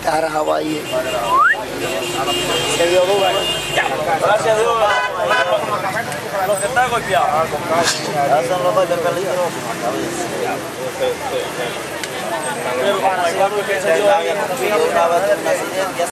Cara Hawaii. Se dio duda. Gracias a Dios. Los que están golpeados. Ya son los dos de peligro. Pero para que se dio